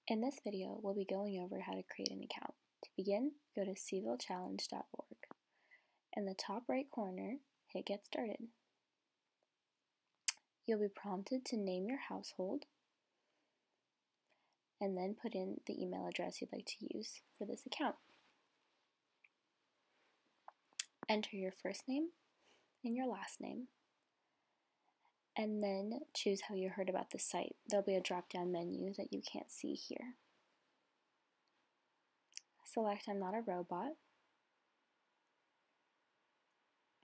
In this video, we'll be going over how to create an account. To begin, go to cvillechallenge.org. In the top right corner, hit Get Started. You'll be prompted to name your household and then put in the email address you'd like to use for this account. Enter your first name and your last name, and then choose how you heard about the site. There'll be a drop-down menu that you can't see here. Select I'm not a robot,